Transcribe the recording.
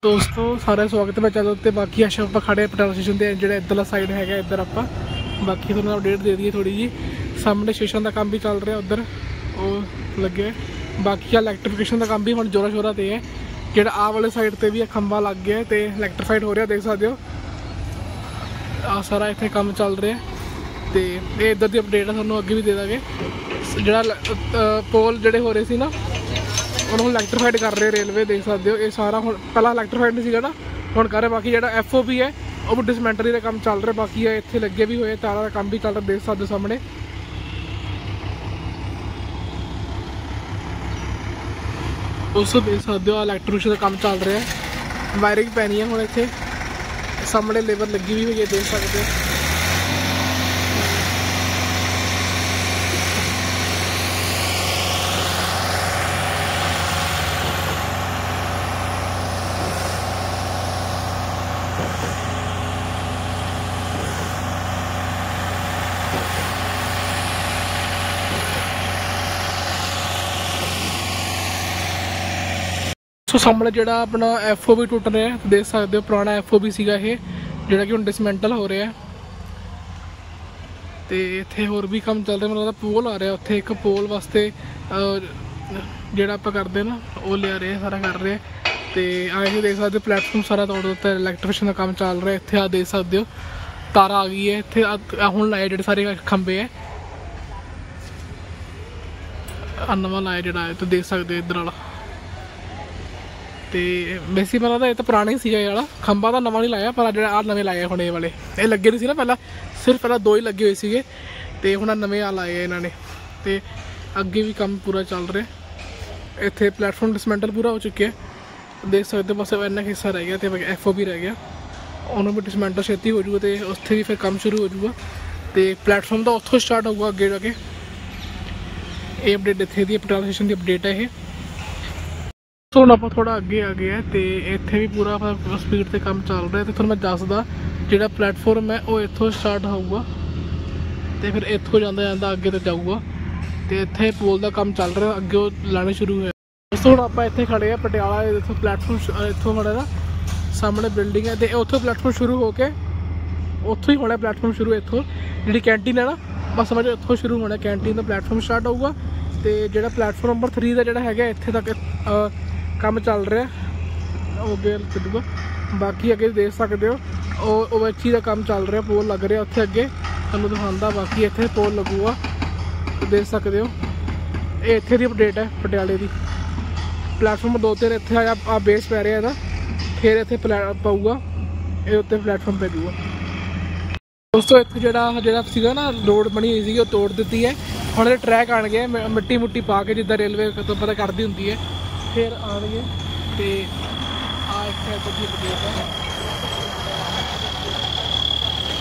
दोस्तों सारा स्वागत है चैनल उत्ते। बाकी अश आप खड़े पटाला स्टेशन के जो इधरला साइड है इधर आप बाकी थोड़ा अपडेट दे दी थोड़ी जी। सामने स्टेशन का काम भी चल रहा उधर वो लगे। बाकी इलैक्ट्रीफिकेशन का काम भी हम जोरा शोरा से है। जो आ वाले साइड पर भी खंबा लग गया तो इलैक्ट्रीफाइड हो रहा देख सकते हो। आ सारा इतने काम चल रहा है तो ये इधर की अपडेट है थोड़ा अगे भी दे देंगे। जोड़ा पोल जोड़े हो रहे थे ना उन्होंने इलैक्ट्रीफाइड कर रहे रेलवे देख सकते हो। ये सारा हम पहला इलैक्ट्रीफाइड नहीं सीगा ना हम कर रहे। बाकी जो FOB है वो डिसमेंटरी का काम चल रहा। बाकी इतने लगे भी हुए तारा का काम भी चल रहा देख सकते हो सामने। उस देख सकते हो इलैक्ट्रीफिकेशन का काम चल रहा है। वायरिंग पैनी है हम इतने सामने लेबर लगी भी हुई है देख सकते हो। सो सामने जो अपना FOB टुट रहा है देख सकते हो। पुराना FOB सीगा ये जोड़ा कि हम डिसमेंटल हो रहा है तो इतने होर भी काम चल रहा। मतलब पोल आ रहा उत्थे एक पोल वास्ते जोड़ा आप करते ना वो लिया रहे सारा कर रहे तो आए देख सकते हो। प्लेटफॉर्म सारा तोड़ दिता इलैक्ट्रीफिकेशन का काम चल रहा है। इतने आ देख सकते हो तारा आ गई है इतने हूँ लाए जो सारे खंबे है नवा लाया जोड़ा तो देख सकते हो इधर वाला तो बेसिक मतलब ये तो पुराना ही सीगा वाला खंबा तो नवा नहीं लाया पर जो आ नवे लाए हम ये वाले ये लगे नहीं सी ना पहला सिर्फ पहला दो ही लगे हुए थे तो हम नवे आ लाए इन्होंने तो अगे भी काम पूरा चल रहा। इतने प्लेटफॉर्म डिसमेंटल पूरा हो चुके हैं देख सकते हो। बस इन्ना हिस्सा रह गया तो FOB रह गया उन्होंने भी डिसमेंटल छेती हो जाऊगा तो उत्थे भी फिर काम शुरू हो जाऊगा तो प्लेटफॉर्म तो उत्थों स्टार्ट होगा अगे जाके। ये अपडेट इतने दी पटाला स्टेशन की अपडेट है ये। सो हम आप थोड़ा अगे आ गया तो इतने भी पूरा स्पीड से काम चल रहा है। तो फिर मैं दसदा जो प्लेटफॉर्म है वो इतों स्टार्ट होगा तो फिर इतों जाता जाता अगे तो जाऊगा तो इतने पोल का काम चल रहा अगे वो लाने शुरू हुए। सो हम आप इतने खड़े हैं पटियाला इतों प्लेटफॉर्म इतों खड़े ना सामने बिल्डिंग है तो उतों प्लेटफॉर्म शुरू होके उतों ही होना प्लेटफॉर्म शुरू इतों जी कैंटीन है ना बस समझो इतों शुरू होना कैंटीन का प्लेटफॉर्म स्टार्ट होगा तो जो प्लेटफॉर्म नंबर 3 का जोड़ा है इतने तक काम चल रहा हो गया चलूगा। बाकी अगे देख सकते हो ओवैची का काम चल रहा पोल लग रहा उत्थे अगे तुहानूं दिखांदा। बाकी इत्थे पोल लगूगा देख सकते हो। ये इत्थे दी अपडेट है पटियाले की। प्लेटफॉर्म 2-3 इत्थे आ बेस पै रहा फिर इत्थे पाऊगा ये उत्ते प्लेटफॉर्म पे दूगा। दोस्तों इत्थे जोड़ा सीगा ना रोड बनी हुई सी तोड़ दी है हुण ट्रैक आण गए मिट्टी मुट्टी पा के जिद्दां रेलवे तो पता करती हुंदी है फिर आएंगे तो आ इतने अपडेट है।